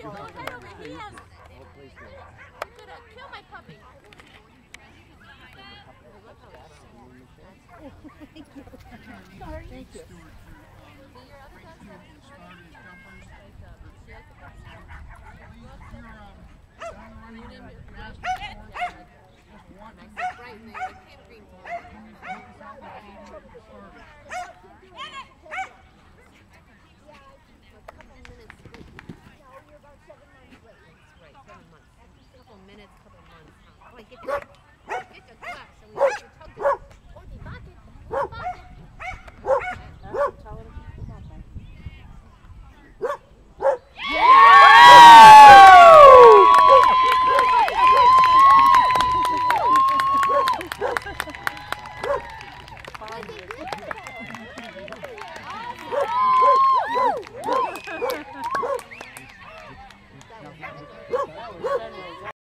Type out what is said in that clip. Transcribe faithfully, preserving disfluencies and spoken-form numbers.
Go head over heels. You're gonna kill my puppy. Sorry. Thank you. Get the, get the glass and we have to tug this. Oh, die Bucket.